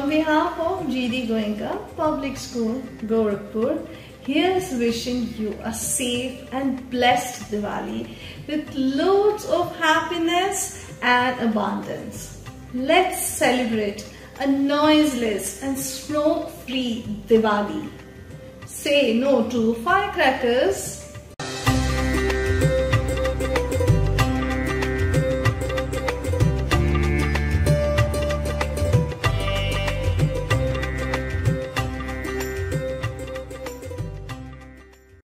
On behalf of GD Goenka Public School, Gorakhpur, here's wishing you a safe and blessed Diwali with loads of happiness and abundance. Let's celebrate a noiseless and smoke-free Diwali. Say no to firecrackers